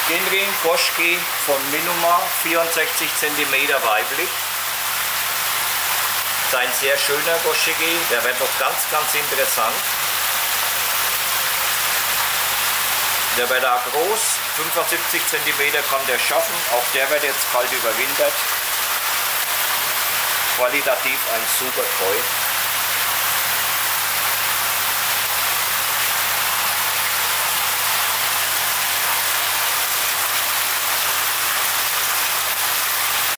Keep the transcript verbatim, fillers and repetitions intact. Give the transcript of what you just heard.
Genrin Goschki von Minuma, vierundsechzig Zentimeter weiblich. Das ist ein sehr schöner Goschki, der wird noch ganz, ganz interessant. Der wird auch groß, fünfundsiebzig Zentimeter kann der schaffen, auch der wird jetzt kalt überwintert. Qualitativ ein super Treu.